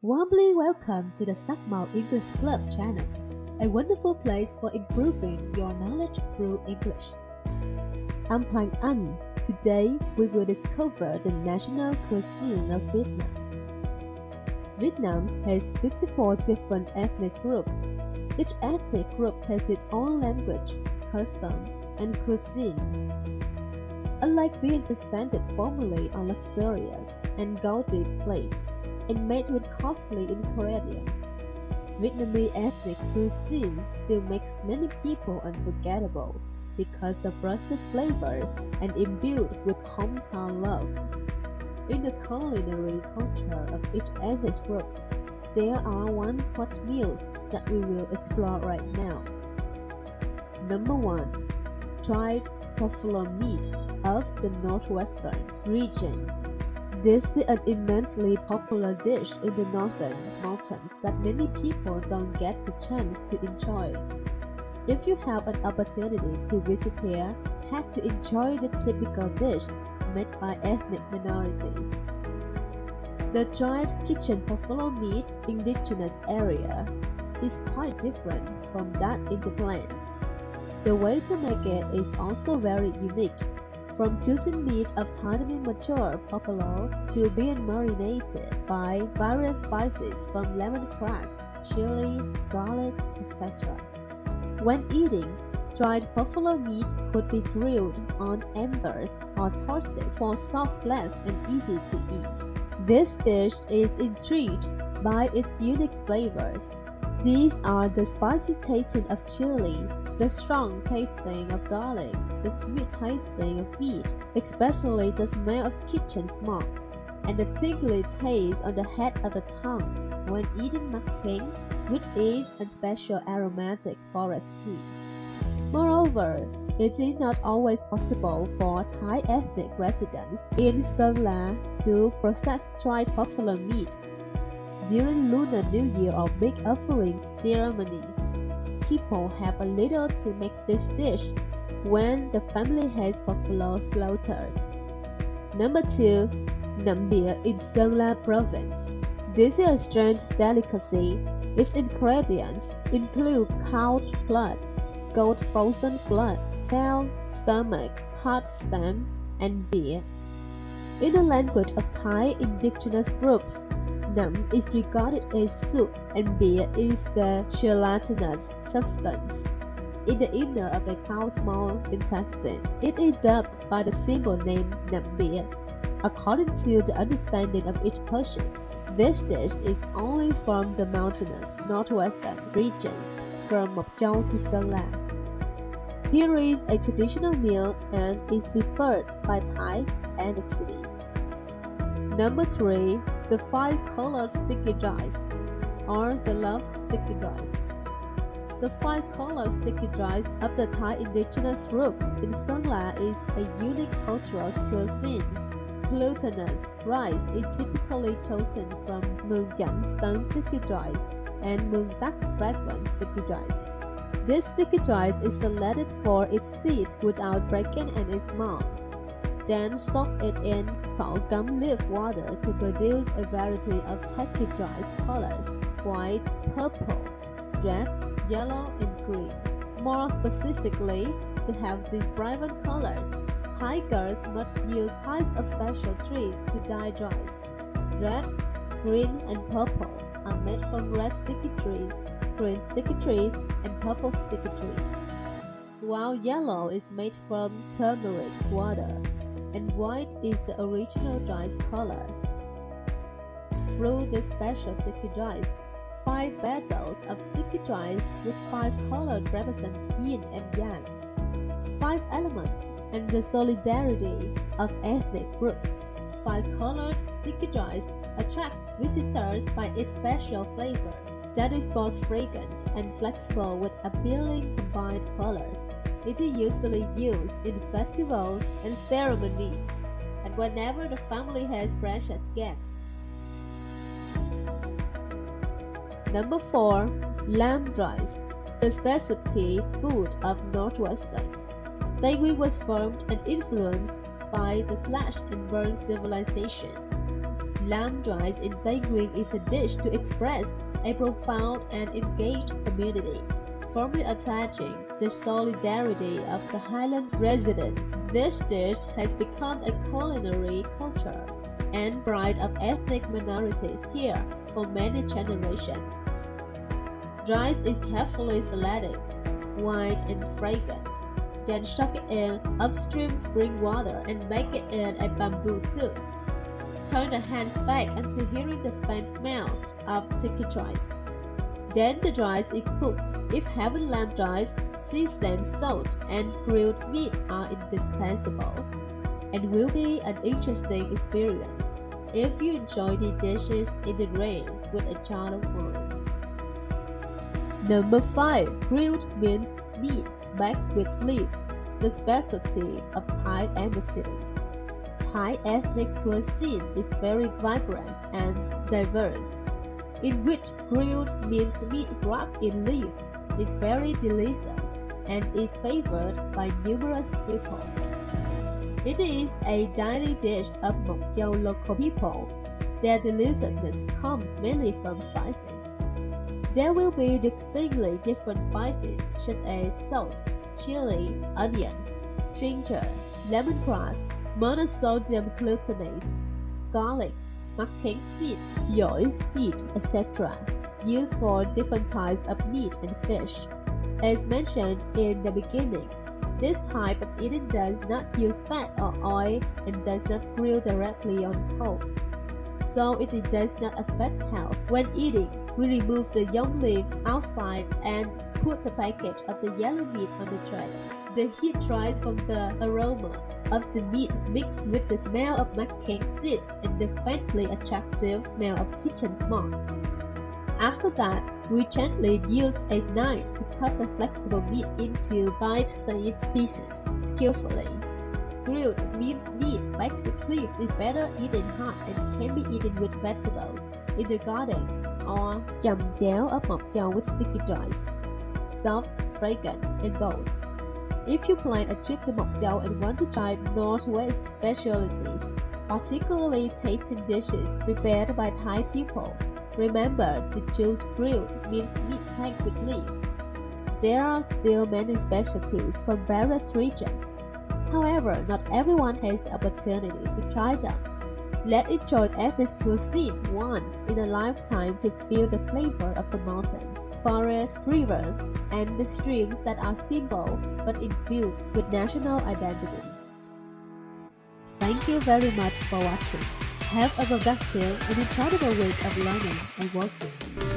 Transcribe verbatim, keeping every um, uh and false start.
Warmly welcome to the Sakmao English Club channel, a wonderful place for improving your knowledge through English. I'm Hoàng Anh. Today we will discover the national cuisine of Vietnam. Vietnam has fifty-four different ethnic groups. Each ethnic group has its own language, custom, and cuisine. Unlike being presented formally on luxurious and gaudy plates, and made with costly ingredients, Vietnamese ethnic cuisine still makes many people unforgettable because of rustic flavors and imbued with hometown love. In the culinary culture of each ethnic group, there are one hot meals that we will explore right now. Number one. Dried buffalo meat of the Northwestern region. This is an immensely popular dish in the northern mountains that many people don't get the chance to enjoy. If you have an opportunity to visit here, have to enjoy the typical dish made by ethnic minorities. The dried kitchen buffalo meat indigenous area is quite different from that in the plains. The way to make it is also very unique. From choosing meat of tightly mature buffalo to being marinated by various spices from lemongrass, chili, garlic, et cetera. When eating, dried buffalo meat could be grilled on embers or toasted for soft flesh and easy to eat. This dish is intrigued by its unique flavors. These are the spicy tasting of chili, the strong tasting of garlic, the sweet tasting of meat, especially the smell of kitchen smoke, and the tingly taste on the head of the tongue when eating mắc khén, which is a special aromatic forest seed. Moreover, it is not always possible for Thai ethnic residents in Sơn La to process dried buffalo meat. During Lunar New Year or big offering ceremonies, people have a little to make this dish when the family has buffalo slaughtered. Number two. Nậm Bia in Sơn La province. This is a strange delicacy. Its ingredients include cow's blood, goat frozen blood, tail, stomach, heart stem, and beer. In the language of Thai indigenous groups, Nậm is regarded as soup and beer is the gelatinous substance in the inner of a cow's small intestine. It is dubbed by the simple name Nậm Bia. According to the understanding of each person, this dish is only from the mountainous northwestern regions from Mộc Châu to Sơn La. Here is a traditional meal and is preferred by Thai ethnicity. Number three. The five-colored sticky rice, or the loved sticky rice. The five-colored sticky rice of the Thai indigenous group in Sơn La is a unique cultural cuisine. Glutinous rice is typically chosen from Mường Chanh stone sticky rice and Mường Tac fragrant sticky rice. This sticky rice is selected for its seed without breaking any small. Then soak it in khao gum leaf water to produce a variety of tacky rice colors: white, purple, red, yellow, and green. More specifically, to have these vibrant colors, Thai girls must use types of special trees to dye rice. Red, green, and purple are made from red sticky trees, green sticky trees, and purple sticky trees, while yellow is made from turmeric water, and white is the original rice color. Through this special sticky rice, five petals of sticky rice with five colors represent yin and yang, five elements, and the solidarity of ethnic groups. Five-colored sticky rice attracts visitors by its special flavor that is both fragrant and flexible with appealing combined colors. It is usually used in festivals and ceremonies, and whenever the family has precious guests. Number four. Lamb rice, the specialty food of Northwestern. Tây Nguyên was formed and influenced by the slash and burn civilization. Lamb rice in Tây Nguyên is a dish to express a profound and engaged community, firmly attaching the solidarity of the Highland resident. This dish has become a culinary culture and pride of ethnic minorities here for many generations. Rice is carefully selected, white and fragrant, then soak it in upstream spring water and make it in a bamboo tube. Turn the hands back until hearing the faint smell of ticket rice. Then the rice is cooked. If having lamb rice, seasoned salt and grilled meat are indispensable, and will be an interesting experience if you enjoy the dishes in the rain with a jar of wine. Number five. Grilled minced meat baked with leaves, the specialty of Thai ethnicity. Thai ethnic cuisine is very vibrant and diverse, in which grilled minced meat wrapped in leaves is very delicious and is favored by numerous people. It is a daily dish of Mộc Châu local people. Their deliciousness comes mainly from spices. There will be distinctly different spices such as salt, chili, onions, ginger, lemongrass, monosodium glutamate, garlic, mcking seed, yoy seed, et cetera, used for different types of meat and fish. As mentioned in the beginning, this type of eating does not use fat or oil and does not grill directly on coal, so it does not affect health. When eating, we remove the young leaves outside and put the package of the yellow meat on the tray. The heat dries from the aroma of the meat mixed with the smell of mcking seeds and the faintly attractive smell of kitchen smoke. After that, we gently used a knife to cut the flexible meat into bite-sized pieces skillfully. Grilled minced meat baked with leaves is better eaten hot and can be eaten with vegetables in the garden or chầm chéo of Mộc Châu with sticky rice, soft, fragrant, and bold. If you plan a trip to Mộc Châu and want to try Northwest specialties, particularly tasty dishes prepared by Thai people, remember to choose grilled minced meat packed with leaves. There are still many specialties from various regions. However, not everyone has the opportunity to try them. Let's enjoy ethnic cuisine once in a lifetime to feel the flavor of the mountains, forests, rivers, and the streams that are simple but infused with national identity. Thank you very much for watching. Have a productive and enjoyable week of learning and working.